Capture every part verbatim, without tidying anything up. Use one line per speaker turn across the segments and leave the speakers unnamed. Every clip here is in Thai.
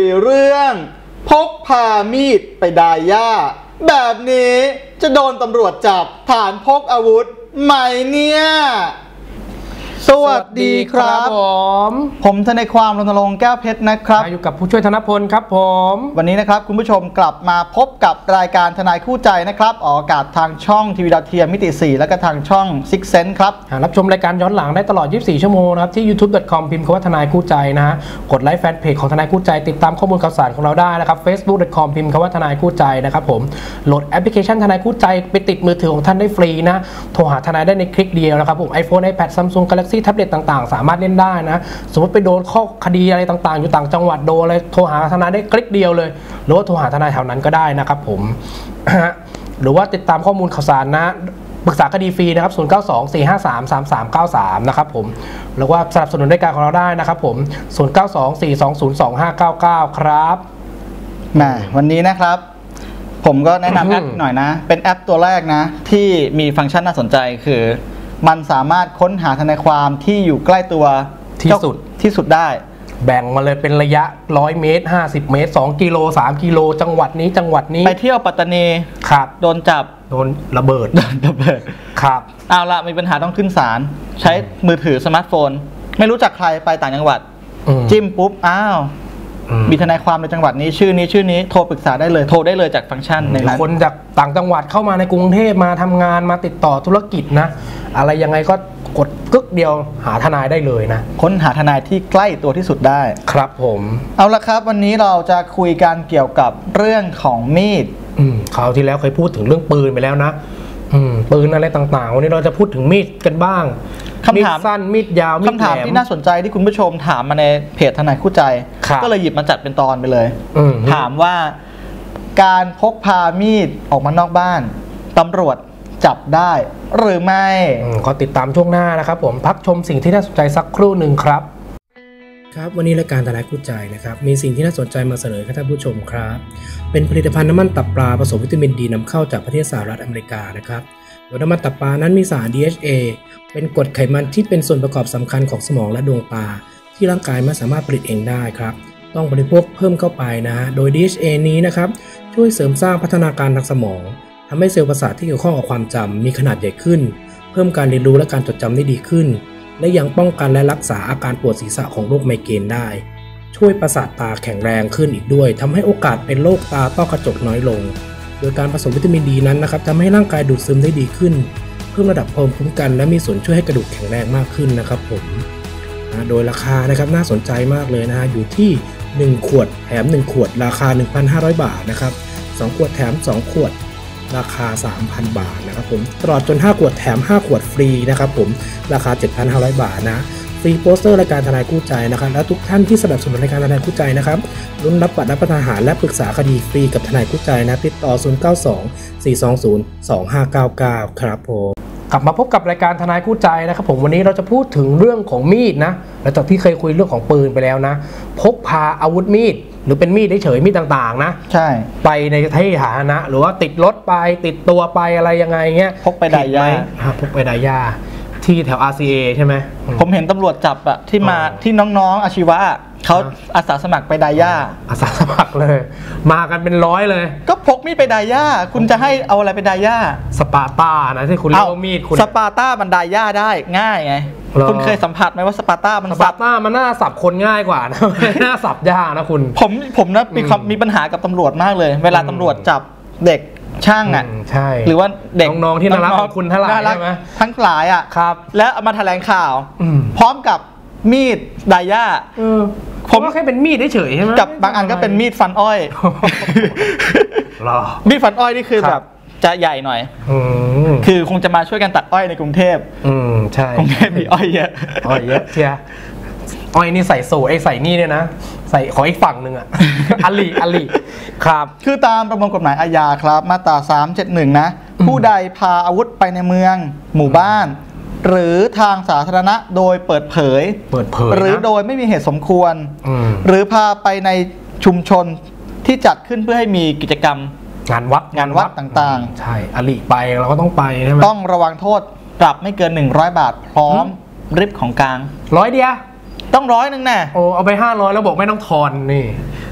เรื่องพกพามีดไปดาย่าแบบนี้จะโดนตำรวจจับฐานพกอาวุธไหมเนี่ยสวัสดีครับผมผมทนายความรณรงค์แก้วเพชรนะครับ
อยู่กับผู้ช่วยธนพลครับผม
วันนี้นะครับคุณผู้ชมกลับมาพบกับรายการทนายคู่ใจนะครับออกอากาศทางช่องทีวีดาวเทียมมิติสี่และก็ทางช่อง Six Sense ครับ
รับชมรายการย้อนหลังได้ตลอดยี่สิบสี่ชั่วโมงนะครับที่ ยูทูบ ดอท คอม พิมพ์คำว่าทนายคู่ใจนะฮะกดไลค์แฟนเพจของทนายคู่ใจติดตามข้อมูลข่าวสารของเราได้นะครับ เฟซบุ๊ก ดอท คอม พิมพ์คำว่าทนายคู่ใจนะครับผมโหลดแอปพลิเคชันทนายคู่ใจไปติดมือถือของท่านได้ฟรีนะโทรหาทนายได้ในคลิกเดียวนะครับผม iPhone iPad Samsung Galaxy แท็บเล็ตต่างๆสามารถเล่นได้นะสมมติไปโดนข้อคดีอะไรต่างๆอยู่ต่างจังหวัดโดนอะไรโทรหาทนายได้คลิกเดียวเลยหรือว่าโทรหาทนายแถวนั้นก็ได้นะครับผม หรือว่าติดตามข้อมูลข่าวสารนะปรึกษาคดีฟรีนะครับศูนย์ เก้า สอง สี่ ห้า สาม สาม สาม เก้า สามนะครับผมหรือว่าสนับสนุนรายการของเราได้นะครับผมศูนย์ เก้า สอง สี่ สอง ศูนย์ สอง ห้า เก้า เก้าครับ
มาวันนี้นะครับผมก็แนะนำแอปหน่อยนะเป็นแอปตัวแรกนะที่มีฟังก์ชันน่าสนใจคือมันสามารถค้นหาทนายความที่อยู่ใกล้ตัว
ที่สุด
ที่สุดได้
แบ่งมาเลยเป็นระยะหนึ่งร้อยเมตรห้าสิบเมตรสองกิโลสามกิโลจังหวัดนี้จังหวัดนี้
ไปเที่ยวปัตตานี
ครับ
โดนจับ
โดนระเบิด
ระเบิด
ครับ
เอาละมีปัญหาต้องขึ้นศาลใช้มือถือสมาร์ทโฟนไม่รู้จักใครไปต่างจังหวัดจิ้มปุ๊บอ้าวมีทนายความในจังหวัดนี้ชื่อนี้ชื่อนี้โทรปรึกษาได้เลยโทรได้เลยจากฟังก์ชันในนั้น
คนจากต่างจังหวัดเข้ามาในกรุงเทพมาทำงานมาติดต่อธุรกิจนะอะไรยังไงก็กดกึกเดียวหาทนายได้เลยนะ
ค้นหาทนายที่ใกล้ตัวที่สุดได้
ครับผม
เอาละครับวันนี้เราจะคุยกันเกี่ยวกับเรื่องของมีด
อืมคราวที่แล้วเคยพูดถึงเรื่องปืนไปแล้วนะอืมปืนอะไรต่างๆวันนี้เราจะพูดถึงมีดกันบ้าง
คำถาม
สั้นมีดยาวมีดแหลม
คำถามที่น่าสนใจที่คุณผู้ชมถามมาในเพจทนายคู่ใจก็เลยหยิบมาจัดเป็นตอนไปเลยถามว่าการพกพามีดออกมานอกบ้านตำรวจจับได้หรือไม่
ก็ติดตามช่วงหน้านะครับผมพักชมสิ่งที่น่าสนใจสักครู่หนึ่งครับครับวันนี้รายการทนายคู่ใจนะครับมีสิ่งที่น่าสนใจมาเสนอให้ท่านผู้ชมครับเป็นผลิตภัณฑ์น้ำมันตับปลาผสมวิตามินดีนำเข้าจากประเทศสหรัฐอเมริกานะครับโดยน้ำมันตับปลานั้นมีสาร ดี เอช เอ เป็นกรดไขมันที่เป็นส่วนประกอบสำคัญของสมองและดวงตาที่ร่างกายไม่สามารถผลิตเองได้ครับต้องบริโภคเพิ่มเข้าไปนะโดย ดี เอช เอ นี้นะครับช่วยเสริมสร้างพัฒนาการทางสมองทำให้เซลล์ประสาทที่เกี่ยวข้องกับความจำมีขนาดใหญ่ขึ้นเพิ่มการเรียนรู้และการจดจำได้ดีขึ้นและยังป้องกันและรักษาอาการปวดศีรษะของโรคไมเกรนได้ช่วยประสาทตาแข็งแรงขึ้นอีกด้วยทำให้โอกาสเป็นโรคตาต้อกระจกน้อยลงโดยการผสมวิตามินดีนั้นนะครับทำให้ร่างกายดูดซึมได้ดีขึ้นเพิ่มระดับภูมิคุ้มกันและมีส่วนช่วยให้กระดูกแข็งแรงมากขึ้นนะครับผมนะโดยราคานะครับน่าสนใจมากเลยนะฮะอยู่ที่หนึ่งขวดแถมหนึ่งขวดราคา หนึ่งพันห้าร้อย บาทนะครับสองขวดแถมสองขวดราคา สามพัน บาทนะครับผมตลอดจนห้าขวดแถมห้าขวดฟรีนะครับผมราคา เจ็ดพันห้าร้อย บาทนะฟรีโปสเตอร์รายการทนายคู่ใจนะครับและทุกท่านที่สนับสนุนรายการทนายคู่ใจนะครับลุ้นรับบัตรรับประทานอาหารและปรึกษาคดีฟรีกับทนายคู่ใจนะติดต่อศูนย์ เก้า สอง สี่ สอง ศูนย์ สอง ห้า เก้า เก้าครับผมกลับมาพบกับรายการทนายคู่ใจนะครับผมวันนี้เราจะพูดถึงเรื่องของมีดนะหลังจากที่เคยคุยเรื่องของปืนไปแล้วนะพกพาอาวุธมีดหรือเป็นมีดเฉยๆมีดต่างๆนะ
ใช่
ไปในที่สาธารณะหรือว่าติดรถไปติดตัวไปอะไรยังไงเงี้ย
พกไปดาย่า
พกไปดาย่าที่แถว อาร์ ซี เอ ใช่ไหม
ผมเห็นตำรวจจับอะที่มาที่น้องๆอาชีวะเขาอาสาสมัครไปดาย่า
อาสาสมัครเลยมากันเป็นร้อยเลย
ก็พกมีดไปดาย่าคุณจะให้เอาอะไรไปดาย่า
สปาร์ต้านะที่คุณเรียกว่ามีดคุณ
สปาร์ต้ามันดาย่าได้ง่ายไงคุณเคยสัมผัสไหมว่าสปาร์ต้ามัน
สปาร์ต้ามันน่าสับคนง่ายกว่านะน่าสับยากนะคุณ
ผมผมนะมีความมีปัญหากับตำรวจมากเลยเวลาตำรวจจับเด็กช่างอ่ะ
ใช่
หรือว่าเด็ก
น้องๆที่น่ารักของคุณทั้งหลายใช่ไหม
ทั้งหลายอ่ะ
ครับ
แล้วเอามาแถลงข่าวพร้อมกับมีดดาย่า
ผมก็แค่เป็นมีดเฉยๆใช่ไหม
กับบางอันก็เป็นมีดฟันอ้อยมีดฟันอ้อยนี่คือแบบจะใหญ่หน่อยคือคงจะมาช่วยกันตัดอ้อยในกรุงเทพ
อืมใช่
กรุงเทพมีอ้อยเยอะ
อ้อยเยอะเชียอ้อยนี่ใส่โซ่ไอ้ใส่นี่เนี่ยนะใส่ขออีกฝั่งหนึ่งอ่ะอลีอลีครับ
คือตามประมวลกฎหมายอาญาครับมาตราสามเจ็ดหนึ่งนะผู้ใดพาอาวุธไปในเมืองหมู่บ้านหรือทางสาธารณะโดยเปิดเผย
เปิดเผย
หรือโดยไม่มีเหตุสมควรหรือพาไปในชุมชนที่จัดขึ้นเพื่อให้มีกิจกรรม
งานวัด
งานวัดต่าง
ๆใช่อลีไปเราก็ต้องไปใช่ไหม
ต้องระวังโทษปรับไม่เกินหนึ่งร้อยบาทพร้อมริบของกลาง
ร้อยเดียว
ต้องร้อยหนึ่งแน่
โอ้เอาไปห้าร้อยแล้วบอกไม่ต้องทอนนี่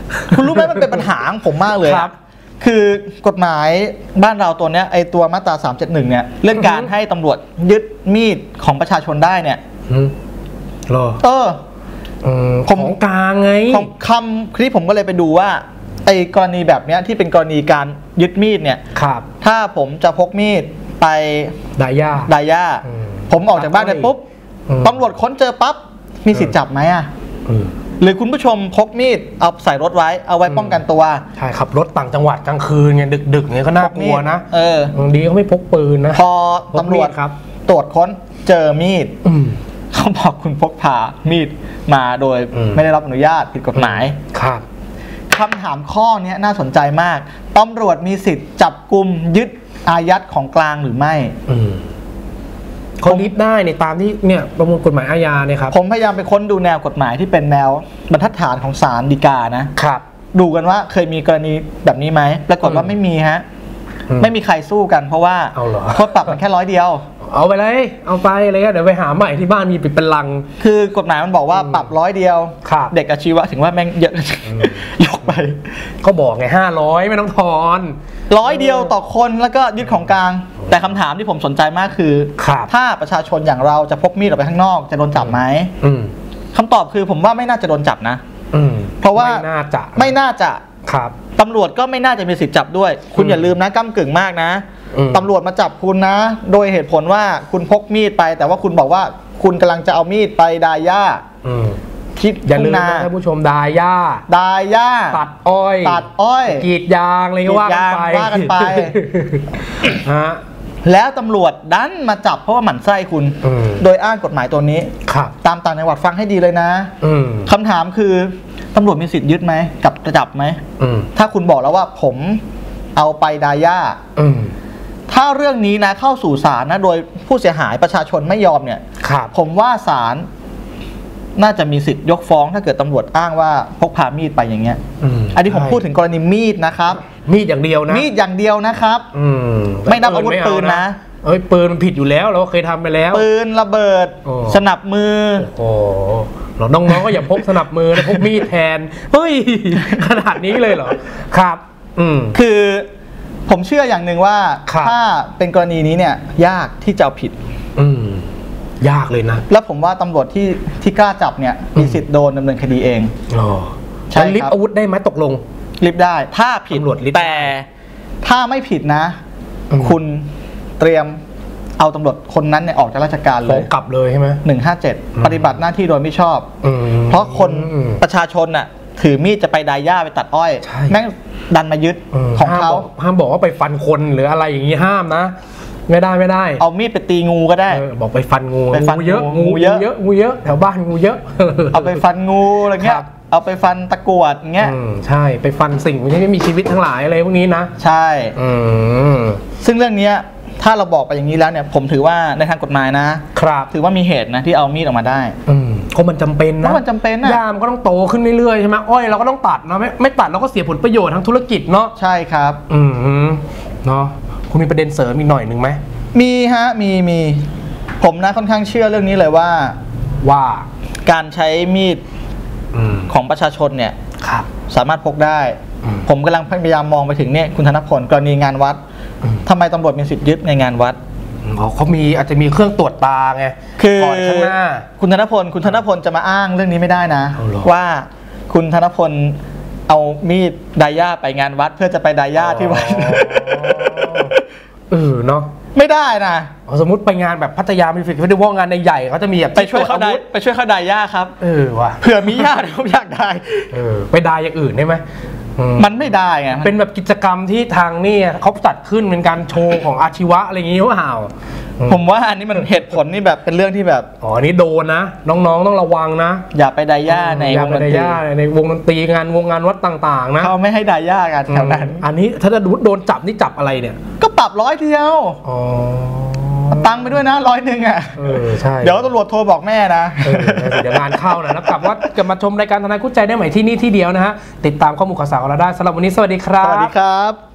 คุณรู้ไหมมันเป็นปัญหาของผมมากเลยครับคือกฎหมายบ้านเราตัวเนี้ยไอตัวมาตราสามเจ็ดหนึ่งเนี่ยเรื่องการให้ตำรวจยึดมีดของประชาชนได้เนี่ย
หรอ
เออ
ของกลางไง
ของคำที่ผมก็เลยไปดูว่าไอ้กรณีแบบนี้ที่เป็นกรณีการยึดมีดเนี่ย
ครับ
ถ้าผมจะพกมีดไป
ดาย่า
ดาย่าผมออกจากบ้านไปปุ๊บตำรวจค้นเจอปั๊บมีสิทธิ์จับไหมอ่ะหรือคุณผู้ชมพกมีดเอาใส่รถไว้เอาไว้ป้องกันตัว
ใช่ขับรถต่างจังหวัดกลางคืนไงดึกๆไงก็น่ากลัวนะ
เออบ
างทีเขาไม่พกปืนนะ
พอตำรวจครับตรวจค้นเจอมีดเขาบอกคุณพกพามีดมาโดยไม่ได้รับอนุญาตผิดกฎหมาย
ครับ
คำถามข้อนี้น่าสนใจมากตำรวจมีสิทธิ์จับกุมยึดอายัดของกลางหรือไม่
เขายึดได้ในตามที่เนี่ยประมวลกฎหมายอาญาเนี่ยครับ
ผมพยายามไปค้นดูแนวกฎหมายที่เป็นแนวบรรทัดฐานของศาลฎีกานะครับดูกันว่าเคยมีกรณีแบบนี้ไหมปรากฏว่าไม่มีฮะไม่มีใครสู้กันเพราะว่าโทษปรับมันแค่ร้อยเดียว
เอาไปเลยเอาไปเลยเดี๋ยวไปหาใหม่ที่บ้านมีเป็นลัง
คือกฎหมายมันบอกว่าปรับร้อยเดียวเด็กอาชีวะถึงว่าแม่งเยอะยกไป
ก็บอกไงห้าร้อยไม่ต้องทอน
ร้อยเดียวต่อคนแล้วก็ยึดของกลางแต่คำถามที่ผมสนใจมากคือถ้าประชาชนอย่างเราจะพกมีดออกไปข้างนอกจะโดนจับไหมคำตอบคือผมว่าไม่น่าจะโดนจับนะเพราะว่า
ไม่น่าจะ
ไม่น่าจะครับตำรวจก็ไม่น่าจะมีสิทธิ์จับด้วยคุณอย่าลืมนะก้ำกึ่งมากนะตำรวจมาจับคุณนะโดยเหตุผลว่าคุณพกมีดไปแต่ว่าคุณบอกว่าคุณกำลังจะเอามีดไปดาย่า
คิดอย่าลืมนะท่านผู้ชมดาย่า
ดาย่า
ตัดอ้อย
ตัดอ้อย
กรีดยางอะไรก็ว่ากันไป
ว่ากันไปฮะแล้วตำรวจดันมาจับเพราะว่าหมั่นไส้คุณโดยอ้างกฎหมายตัวนี้ตามต่างจังหวัดฟังให้ดีเลยนะคำถามคือตำรวจมีสิทธิ์ยึดไหมกับจะจับไหมถ้าคุณบอกแล้วว่าผมเอาไปดาย่าถ้าเรื่องนี้นะเข้าสู่ศาลนะโดยผู้เสียหายประชาชนไม่ยอมเนี่ยผมว่าศาลน่าจะมีสิทธิ์ยกฟ้องถ้าเกิดตำรวจอ้างว่าพกพามีดไปอย่างเงี้ยอันนี้ผมพูดถึงกรณีมีดนะครับ
มีดอย่างเดียวนะ
มีดอย่างเดียวนะครับไม่นับอาวุธปืนนะ
เอ้ยปืนมันผิดอยู่แล้วเราเคยทำไปแล้ว
ปืนระเบิดสนับมือ
โอ้เราน้องๆก็อย่าพกสนับมือนะพกมีดแทนเฮ้ยขนาดนี้เลยเหรอครับ
อืมคือผมเชื่ออย่างหนึ่งว่าถ้าเป็นกรณีนี้เนี่ยยากที่จะเอาผิด
อืมยากเลยนะ
แล้วผมว่าตำรวจที่ที่กล้าจับเนี่ยมีสิทธิ์โดนดำเนินคดีเอง
อ๋อใช่ลิฟอาวุธได้ไหมตกลง
ลิฟได้ถ้าผิดแต่ถ้าไม่ผิดนะคุณเตรียมเอาตำรวจคนนั้นเนี่ยออกจากราชการเลย
กลับเลยใช่ไหม
หนึ่งห้าเจ็ดปฏิบัติหน้าที่โดยไม่ชอบเพราะคนประชาชนน่ะถือมีดจะไปดาย่าไปตัดอ้อยแม่งดันมายึดของเขา
ห้ามบอกว่าไปฟันคนหรืออะไรอย่างนี้ห้ามนะไม่ได้ไม่ได้
เอามีดไปตีงูก็ได้
บอกไปฟันงูงูเยอะงูเยอะงูเยอะแถวบ้านงูเยอะ
เอาไปฟันงูอะไรเงี้ยเอาไปฟันตะกรวดเงี้ย
ใช่ไปฟันสิ่งที่ไม่มีชีวิตทั้งหลายอะไรพวกนี้นะ
ใช่ซึ่งเรื่องนี้ถ้าเราบอกไปอย่างนี้แล้วเนี่ยผมถือว่าในทางกฎหมายนะครับถือว่ามีเหตุนะที่เอามีดออกมาได้
เพราะมันจำเป็นนะ
มันจำเป็นนะ
ยามก็ต้องโตขึ้นเรื่อยๆใช่ไหมอ้อยเราก็ต้องตัดนะไม่ไม่ตัดเราก็เสียผลประโยชน์ทางธุรกิจเนาะ
ใช่ครับ
อืมเนาะคุณมีประเด็นเสริมอีกหน่อยหนึ่งไหม
มีฮะมีมีผมนะค่อนข้างเชื่อเรื่องนี้เลยว่า
ว่า
การใช้มีดของประชาชนเนี่ยสามารถพกได้ผมกำลังพยายามมองไปถึงเนี่ยคุณธนพลกรณีงานวัดทำไมตำรวจมีสิทธิ์ยึดในงานวัด
เขามีอาจจะมีเครื่องตรวจตาไง
คือข้างหน้าคุณธนพลคุณธนพลจะมาอ้างเรื่องนี้ไม่ได้นะว่าคุณธนพลเอามีดดาย่าไปงานวัดเพื่อจะไปดาย่าที่วัด
เออเนาะ
ไม่ได้นะ
สมมติไปงานแบบพัทยามิวสิกเฟสติวัลงานในใหญ่เขาจะมีแบบ
ไปช่วยเขาได้ไปช่วยเขาดาย่าครับ
เออว่ะ
เผื่อมีญาติเขาอยากได้
เออไปดาอย่างอื่นได้ไหม
มันไม่ได้ไง
เป็นแบบกิจกรรมที่ทางนี่เขาจัดขึ้นเป็นการโชว์ของอาชีวะอะไรอย่างงี้ว่าห่าว
ผมว่าอันนี้มันเหตุผลนี่แบบเป็นเรื่องที่แบบ
อ๋ออันนี้โดนนะน้องๆต้องระวังนะ
อย่าไปดาย่าในวงดนตรี
ในวงดนตรีงานวงงานวัดต่างๆนะ
เขาไม่ให้ดาย่ากันแถวนั้น
อันนี้ถ้าจะโดนจับนี่จับอะไรเนี่ย
ก็ปรับร้อยเดียวอ๋อตังค์ไปด้วยนะร้อยหนึ่งอ่ะ
เออใช่
เดี๋ยวตำรวจโทรบอกแม่นะ
เดี๋ยวงานเข้านะแล้วกลับว่าจะมาชมรายการทนายคู่ใจได้ใหม่ที่นี่ที่เดียวนะฮะติดตามข้อมูลข่าวสารของเราได้สำหรับวันนี้สวัสดีครับ
สวัสดีครับ